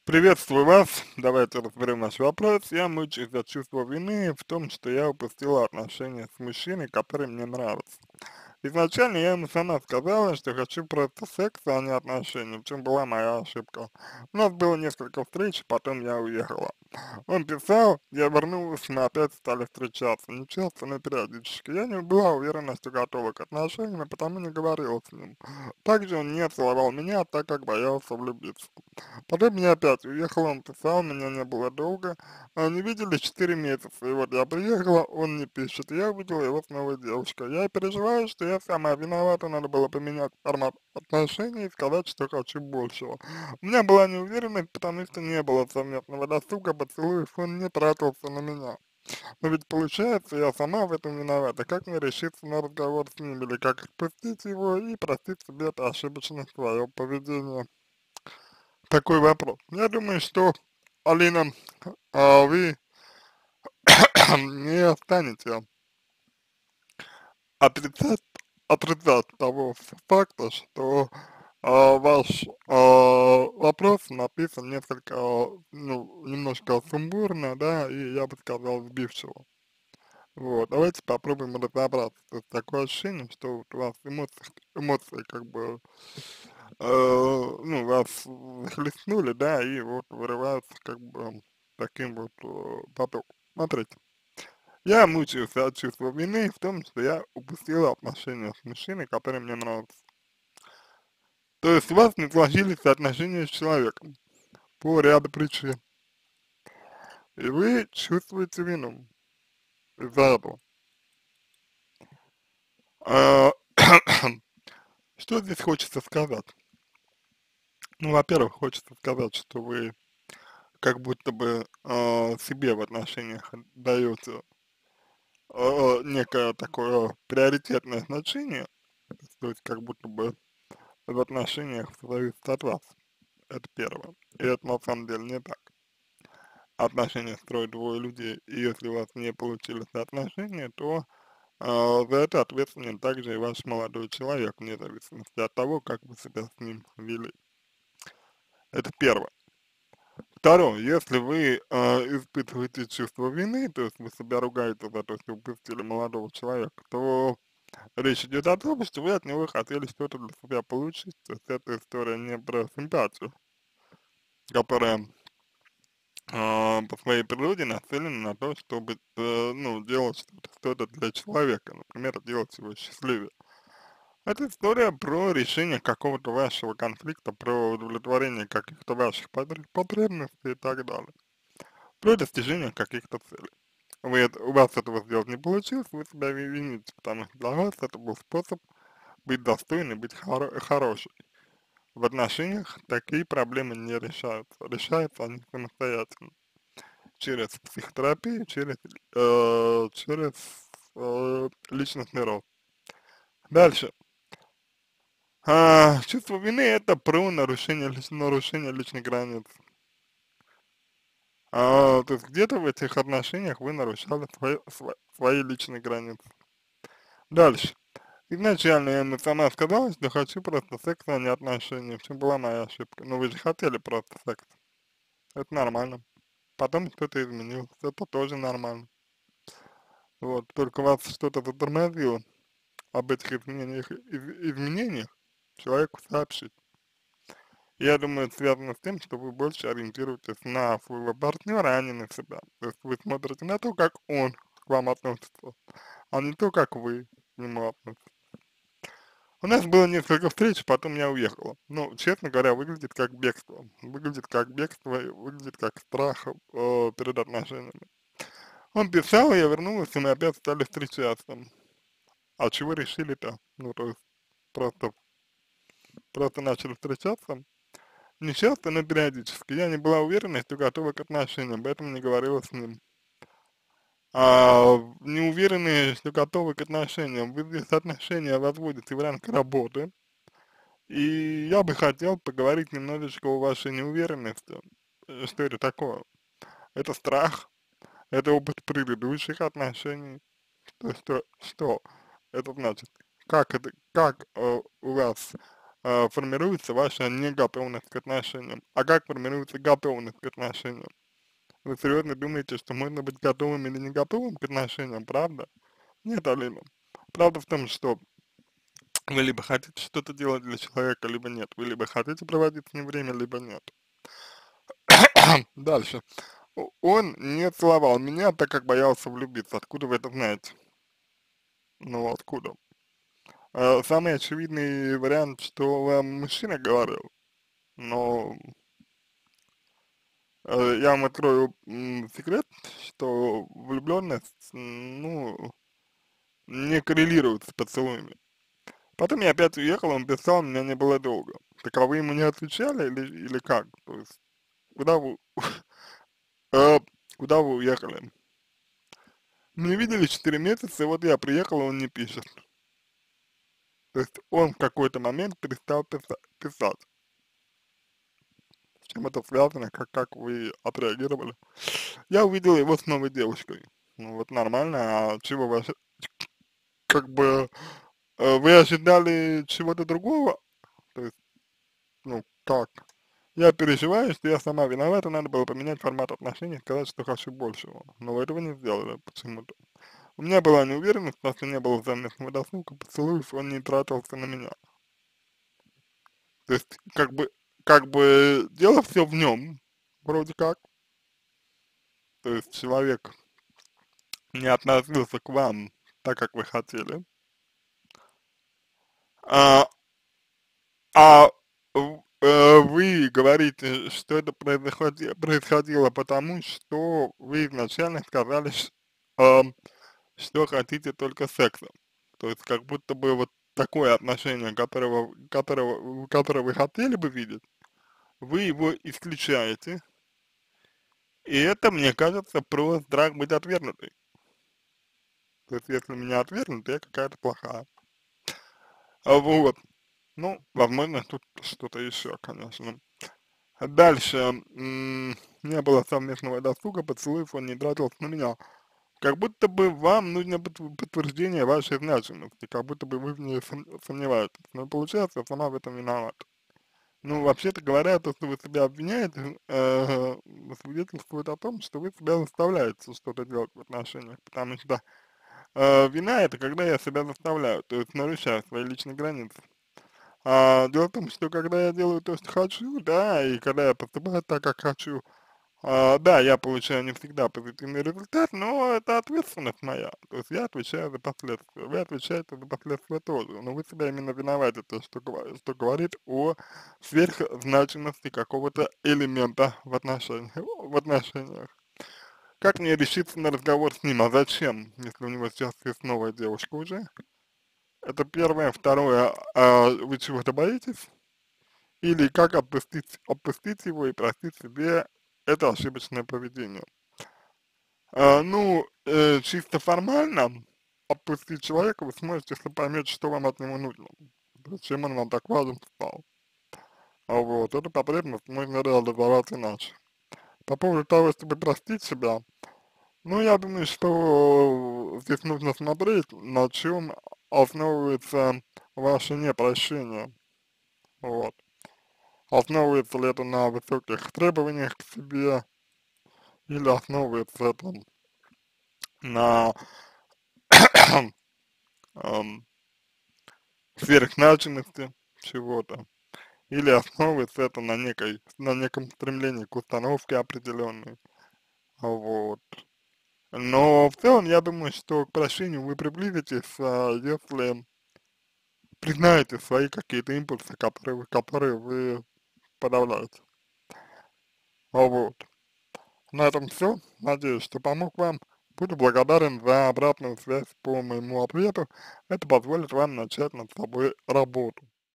Приветствую вас. Давайте разберем наш вопрос. Я мучаюсь от чувства вины в том, что я упустила отношения с мужчиной, который мне нравится. Изначально я ему сама сказала, что хочу просто секса, а не отношений, в чем была моя ошибка. У нас было несколько встреч, потом я уехала. Он писал, я вернулась, мы опять стали встречаться. Не часто, но периодически. Я не была уверена, что готова к отношениям, и потому не говорила с ним. Также он не целовал меня, так как боялся влюбиться. Потом я опять уехала, он писал, меня не было долго, не виделись 4 месяца, и вот я приехала, он не пишет, я увидела его с новой девушкой. Я переживаю, что я сама виновата, надо было поменять формат отношений и сказать, что хочу большего. У меня была неуверенность, потому что не было совместного досуга, поцелуев, он не тратился на меня. Но ведь получается, я сама в этом виновата. Как мне решиться на разговор с ним, или как отпустить его и простить себе это ошибочное свое поведение? Такой вопрос. Я думаю, что, Алина, вы не станете отрицать, отрицать того факта, что ваш вопрос написан несколько, ну, немножко сумбурно, да, и я бы сказал сбивчиво. Вот, давайте попробуем разобраться. То есть такое ощущение, что вот у вас эмоции как бы, ну, вас захлестнули, да, и вот вырываются как бы таким вот потоком. Смотрите, я мучаюсь от чувства вины в том, что я упустила отношения с мужчиной, который мне нравится. То есть у вас не сложились отношения с человеком по ряду причин, и вы чувствуете вину из-за этого. А, Что здесь хочется сказать? Ну, во-первых, хочется сказать, что вы как будто бы себе в отношениях даете некое такое приоритетное значение, то есть как будто бы в отношениях зависит от вас. Это первое. И это на самом деле не так. Отношения строят двое людей, и если у вас не получились отношения, то за это ответственен также и ваш молодой человек, вне зависимости от того, как вы себя с ним вели. Это первое. Второе, если вы испытываете чувство вины, то есть вы себя ругаете за то, что упустили молодого человека, то речь идет о том, что вы от него хотели что-то для себя получить. То есть эта история не про симпатию, которая по своей природе нацелена на то, чтобы, ну, делать что-то для человека, например, делать его счастливее. Это история про решение какого-то вашего конфликта, про удовлетворение каких-то ваших потребностей и так далее, про достижение каких-то целей. У вас этого сделать не получилось, вы себя вините, потому что для вас это был способ быть достойной, быть хорошей. В отношениях такие проблемы не решаются. Решаются они самостоятельно. Через психотерапию, через личностный рост. Дальше. Чувство вины это про нарушение личных границ. То есть где-то в этих отношениях вы нарушали свои личные границы. Дальше. Изначально я ему сама сказала, что хочу просто секса, а не отношения. В чем была моя ошибка? Ну вы же хотели просто секс. Это нормально. Потом что-то изменилось. Это тоже нормально. Вот. Только вас что-то затормозило. Об этих изменениях человеку сообщить. Я думаю, это связано с тем, что вы больше ориентируетесь на своего партнера, а не на себя. То есть вы смотрите на то, как он к вам относится, а не то, как вы к нему относитесь. У нас было несколько встреч, потом я уехала. Ну, честно говоря, выглядит как бегство. Выглядит как бегство, и выглядит как страх перед отношениями. Он писал, я вернулась, и мы опять стали встречаться. А чего решили-то? Ну, то есть просто, просто начали встречаться. Не часто, но периодически. Я не была уверена, что готова к отношениям, поэтому не говорила с ним. Не уверены, что готовы к отношениям. Вы здесь отношения возводите в ранг работы. И я бы хотел поговорить немножечко о вашей неуверенности. Что это такое? Это страх, это опыт предыдущих отношений. Что это значит? Как у вас формируется ваша неготовность к отношениям. А как формируется готовность к отношениям? Вы серьезно думаете, что можно быть готовым или не готовым к отношениям, правда? Нет, Алина. Правда в том, что вы либо хотите что-то делать для человека, либо нет. Вы либо хотите проводить с ним время, либо нет. Дальше. Он не целовал меня, так как боялся влюбиться. Откуда вы это знаете? Ну, откуда? Самый очевидный вариант, что вам мужчина говорил, но я вам открою секрет, что влюбленность, ну, не коррелирует с поцелуями. Потом я опять уехал, он писал, меня не было долго. Так а вы ему не отвечали или как? То есть, куда вы, э, куда вы уехали? Мы не видели 4 месяца, и вот я приехал, и он не пишет. То есть он в какой-то момент перестал писать. С чем это связано, как вы отреагировали? Я увидел его с новой девушкой. Ну вот нормально, а чего вы, как бы, вы ожидали чего-то другого? То есть, ну как? Я переживаю, что я сама виновата, надо было поменять формат отношений, сказать, что хочу большего. Но вы этого не сделали почему-то. У меня была неуверенность, потому что не было совместного досуга, поцелуев, он не тратился на меня. То есть, как бы дело все в нем, вроде как. То есть человек не относился к вам так, как вы хотели. А, вы говорите, что это происходило потому, что вы изначально сказали, что хотите только секса. То есть как будто бы вот такое отношение, которое вы хотели бы видеть, вы его исключаете, и это, мне кажется, про страх быть отвергнутой. То есть если меня отвергнут, я какая-то плохая. Вот. Ну, возможно, тут что-то еще, конечно. Дальше. Не было совместного досуга, поцелуев он не тратился на меня. Как будто бы вам нужно подтверждение вашей значимости, как будто бы вы в ней сомневаетесь. Но получается, я сама в этом виновата. Ну, вообще-то говоря, то, что вы себя обвиняете, свидетельствует о том, что вы себя заставляете что-то делать в отношениях, потому что вина это когда я себя заставляю, то есть нарушаю свои личные границы. Дело в том, что когда я делаю то, что хочу, да, и когда я поступаю так, как хочу, да, я получаю не всегда позитивный результат, но это ответственность моя. То есть я отвечаю за последствия. Вы отвечаете за последствия тоже. Но вы себя именно виноватите, что говорит о сверхзначимости какого-то элемента в отношениях. Как мне решиться на разговор с ним? А зачем, если у него сейчас есть новая девушка уже? Это первое. Второе, вы чего-то боитесь? Или как отпустить его и простить себе это ошибочное поведение? Ну, чисто формально отпустить человека вы сможете, если поймете, что вам от него нужно. Зачем он вам так важен стал. Вот, эту потребность можно реализовать иначе. По поводу того, чтобы простить себя, ну, я думаю, что здесь нужно смотреть, на чем основывается ваше непрощение. Вот. Основывается ли это на высоких требованиях к себе, или основывается это на эм, сверхзначимости чего-то, или основывается это на неком стремлении к установке определенной, вот. Но в целом я думаю, что к прощению вы приблизитесь, если признаете свои какие-то импульсы, которые вы подавляете, вот. На этом все. Надеюсь, что помог вам. Буду благодарен за обратную связь по моему ответу. Это позволит вам начать над собой работу.